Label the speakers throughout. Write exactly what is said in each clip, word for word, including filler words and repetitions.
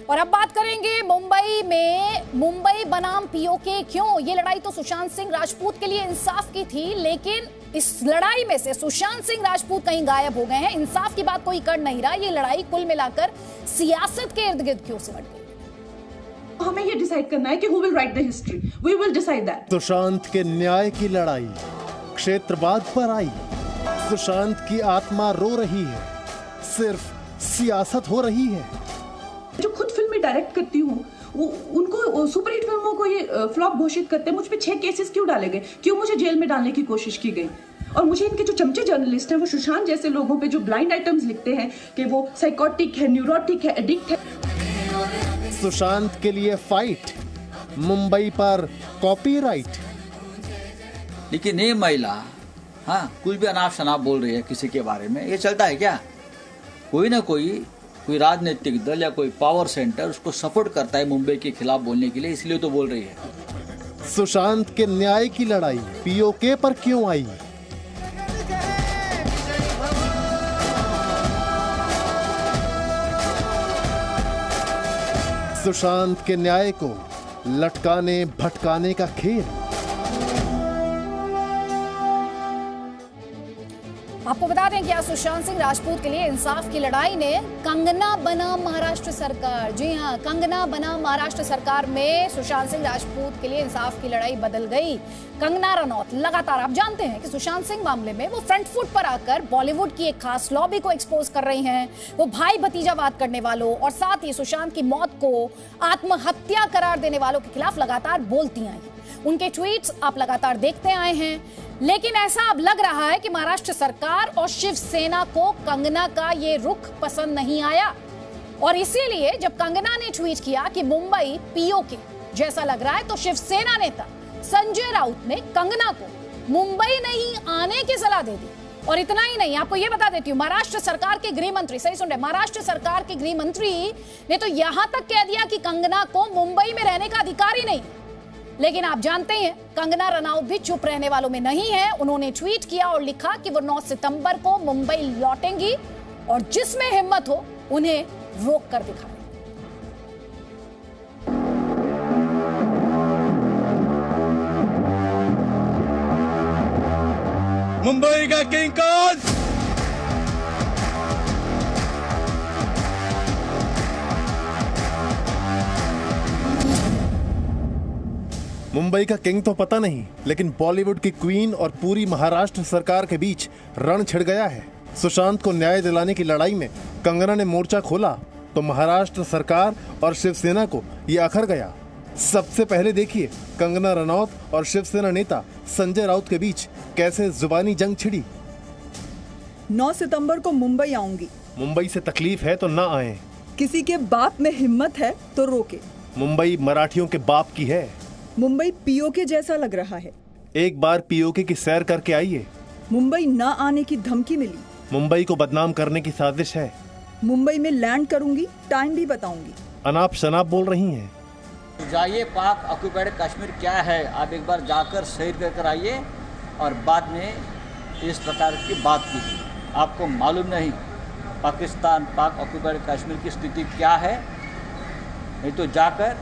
Speaker 1: और अब बात करेंगे मुंबई में मुंबई बनाम पीओके क्यों। ये लड़ाई तो सुशांत सिंह राजपूत के लिए इंसाफ की थी, लेकिन इस लड़ाई में से सुशांत सिंह राजपूत कहीं गायब हो गए हैं। इंसाफ की बात कोई कर नहीं रहा। ये लड़ाई कुल मिलाकर सियासत के इर्द गिर्द क्यों सिमट गई।
Speaker 2: हमें ये डिसाइड करना है कि who will write the history. We will decide that.
Speaker 3: Sushant के न्याय की लड़ाई क्षेत्रवाद पर आई। सुशांत की आत्मा रो रही है, सिर्फ सियासत हो रही है।
Speaker 2: जो खुद फिल्में डायरेक्ट करती हूँ, उनको सुपरहिट फिल्मों को ये फ्लॉप घोषित करते हैं। मुझ पे छह केसेस क्यों डाले गए, क्यों मुझे जेल में डालने की कोशिश की गई। और मुझे इनके जो चमचे जर्नलिस्ट हैं, वो सुशांत जैसे लोगों पे जो ब्लाइंड आइटम्स लिखते हैं कि वो साइकोटिक है, न्यूरोटिक है, एडिक्ट है।
Speaker 3: सुशांत के लिए फाइट, मुंबई पर कॉपीराइट।
Speaker 4: लेकिन ये महिला हाँ कुछ भी अनाप शनाप बोल रही है किसी के बारे में, ये चलता है क्या? कोई ना कोई कोई राजनीतिक दल या कोई पावर सेंटर उसको सपोर्ट करता है मुंबई के खिलाफ बोलने के लिए, इसलिए तो बोल रही है।
Speaker 3: सुशांत के न्याय की लड़ाई पीओके पर क्यों आई? सुशांत के न्याय को लटकाने भटकाने का खेल।
Speaker 1: आपको बता दें कि सुशांत सिंह राजपूत के लिए इंसाफ की लड़ाई ने कंगना बनाम महाराष्ट्र सरकार, जी हां, कंगना बनाम महाराष्ट्र सरकार में सुशांत सिंह राजपूत के लिए इंसाफ की लड़ाई बदल गई। कंगना रनौत लगातार, आप जानते हैं कि सुशांत सिंह मामले में वो फ्रंट फुट पर आकर बॉलीवुड की एक खास लॉबी को एक्सपोज कर रही हैं। वो भाई भतीजावाद करने वालों और साथ ही सुशांत की मौत को आत्महत्या करार देने वालों के खिलाफ लगातार बोलती आई। उनके ट्वीट्स आप लगातार देखते आए हैं, लेकिन ऐसा अब लग रहा है कि महाराष्ट्र सरकार और शिवसेना को कंगना का ये रुख पसंद नहीं आया। और इसीलिए जब कंगना ने ट्वीट किया कि मुंबई पीओके जैसा लग रहा है, तो शिवसेना नेता संजय राउत ने कंगना को मुंबई नहीं आने की सलाह दे दी। और इतना ही नहीं, आपको यह बता देती हूं, महाराष्ट्र सरकार के गृह मंत्री, सही सुन रहे, महाराष्ट्र सरकार के गृह मंत्री ने तो यहां तक कह दिया कि कंगना को मुंबई में रहने का अधिकार ही नहीं। लेकिन आप जानते हैं कंगना रनौत भी चुप रहने वालों में नहीं है। उन्होंने ट्वीट किया और लिखा कि वो नौ सितंबर को मुंबई लौटेंगी और जिसमें हिम्मत हो उन्हें रोक कर दिखाएं।
Speaker 5: मुंबई का किंग कौन?
Speaker 3: मुंबई का किंग तो पता नहीं, लेकिन बॉलीवुड की क्वीन और पूरी महाराष्ट्र सरकार के बीच रण छिड़ गया है। सुशांत को न्याय दिलाने की लड़ाई में कंगना ने मोर्चा खोला तो महाराष्ट्र सरकार और शिवसेना को ये अखर गया। सबसे पहले देखिए कंगना रनौत और शिवसेना नेता संजय राउत के बीच कैसे जुबानी जंग छिड़ी।
Speaker 6: नौ सितंबर को मुंबई आऊंगी।
Speaker 3: मुंबई से तकलीफ है तो ना आए।
Speaker 6: किसी के बाप में हिम्मत है तो रोके।
Speaker 3: मुंबई मराठियों के बाप की है।
Speaker 6: मुंबई पीओके जैसा लग रहा है।
Speaker 3: एक बार पीओके की सैर करके आइए।
Speaker 6: मुंबई ना आने की धमकी मिली।
Speaker 3: मुंबई को बदनाम करने की साजिश है।
Speaker 6: मुंबई में लैंड करूंगी, टाइम भी बताऊंगी।
Speaker 3: अनाप शनाप बोल रही हैं।
Speaker 4: जाइए, पाक ऑक्युपाइड कश्मीर क्या है आप एक बार जाकर सैर कर कर आइए और बाद में इस प्रकार की बात कीजिए। आपको मालूम नहीं पाकिस्तान पाक ऑक्युपाइड कश्मीर की स्थिति क्या है। नहीं तो जाकर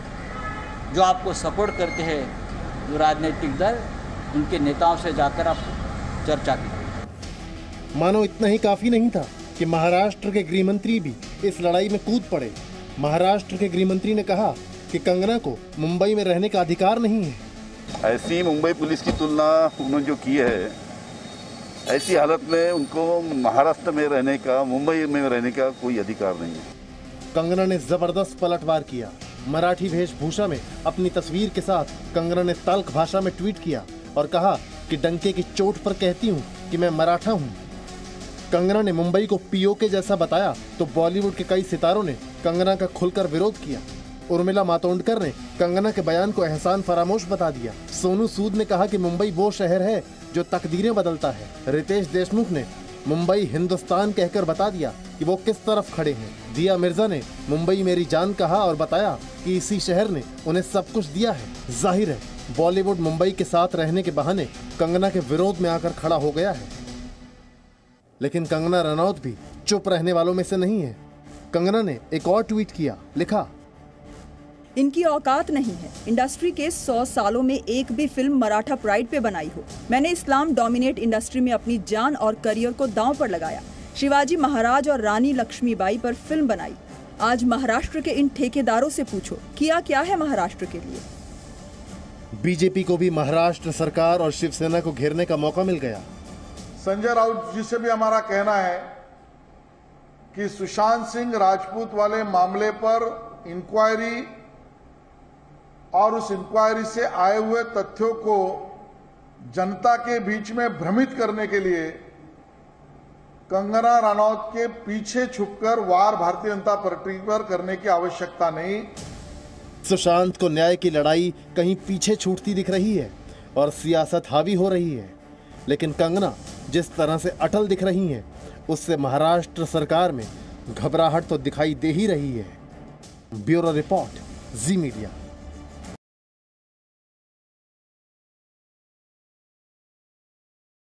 Speaker 4: जो आपको सपोर्ट करते हैं जो राजनीतिक दल, उनके नेताओं से जाकर आप चर्चा कीजिए।
Speaker 3: मानो इतना ही काफी नहीं था कि महाराष्ट्र के गृह मंत्री भी इस लड़ाई में कूद पड़े। महाराष्ट्र के गृह मंत्री ने कहा कि कंगना को मुंबई में रहने का अधिकार नहीं है।
Speaker 7: ऐसी मुंबई पुलिस की तुलना उन्होंने जो की है, ऐसी हालत में उनको महाराष्ट्र में रहने का, मुंबई में रहने का कोई अधिकार नहीं है।
Speaker 3: कंगना ने जबरदस्त पलटवार किया। मराठी वेशभूषा में अपनी तस्वीर के साथ कंगना ने तल्ख भाषा में ट्वीट किया और कहा कि डंके की चोट पर कहती हूँ कि मैं मराठा हूँ। कंगना ने मुंबई को पीओके जैसा बताया तो बॉलीवुड के कई सितारों ने कंगना का खुलकर विरोध किया। उर्मिला मातोंडकर ने कंगना के बयान को एहसान फरामोश बता दिया। सोनू सूद ने कहा कि मुंबई वो शहर है जो तकदीरें बदलता है। रितेश देशमुख ने मुंबई हिंदुस्तान कहकर बता दिया कि वो किस तरफ खड़े हैं। दिया मिर्जा ने मुंबई मेरी जान कहा और बताया कि इसी शहर ने उन्हें सब कुछ दिया है। जाहिर है बॉलीवुड मुंबई के साथ रहने के बहाने कंगना के विरोध में आकर खड़ा हो गया है। लेकिन कंगना रनौत भी चुप रहने वालों में से नहीं है। कंगना ने एक और ट्वीट किया, लिखा,
Speaker 6: इनकी औकात नहीं है इंडस्ट्री के सौ सालों में एक भी फिल्म मराठा प्राइड पे बनाई हो। मैंने इस्लाम डोमिनेट इंडस्ट्री में अपनी जान और करियर को दांव पर लगाया। शिवाजी महाराज और रानी लक्ष्मीबाई पर फिल्म बनाई। आज महाराष्ट्र के इन ठेकेदारों से पूछो किया क्या है महाराष्ट्र के लिए।
Speaker 3: बीजेपी को भी महाराष्ट्र सरकार और शिवसेना को घेरने का मौका मिल गया।
Speaker 8: संजय राउत जी से भी हमारा कहना है कि सुशांत सिंह राजपूत वाले मामले पर इंक्वायरी और उस इंक्वायरी से आए हुए तथ्यों को जनता के बीच में भ्रमित करने के लिए कंगना रनौत के पीछे छुपकर वार भारतीय जनता पार्टी पर करने की आवश्यकता नहीं।
Speaker 3: सुशांत को न्याय की लड़ाई कहीं पीछे छूटती दिख रही है और सियासत हावी हो रही है, लेकिन कंगना जिस तरह से अटल दिख रही हैं, उससे महाराष्ट्र सरकार में घबराहट तो दिखाई दे ही रही है। Bureau report, Zee media.